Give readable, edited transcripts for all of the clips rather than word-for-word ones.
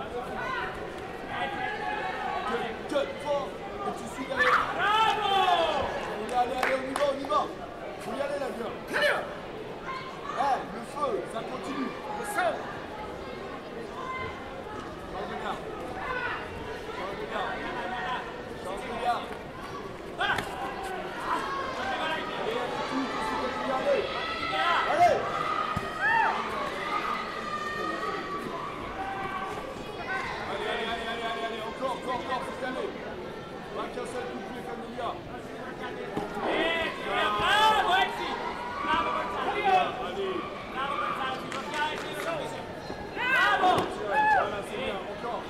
Que fort. Et tu suis derrière. Bravo! Allez, on y va. Faut y aller, la gueule. Le feu, ça continue. Le feu. Change de garde. Voilà! Allez. Allez, encore, faut y aller. Pas qu'un seul coup de pied, Familia. Bravo, Alexis! Bravo, Gonzalo! Allez. Bravo, Gonzalo, tu vas bien essayer de le faire. Bravo! Voilà, c'est bien, encore.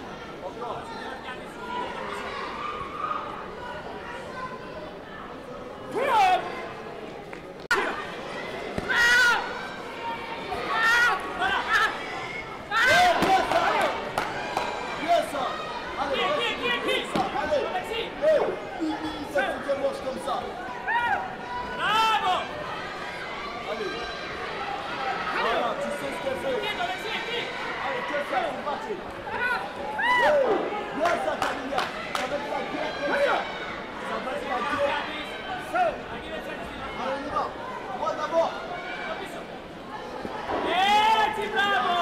Comme ça. Bravo! Allez. Voilà, tu sais ce qu'elle fait. Allez, que faire, faut partir. Bien ça, Camilla. Ça va être la guerre comme ça. Ça va être la guerre. Allez, on y va. Moi d'abord. Bravo!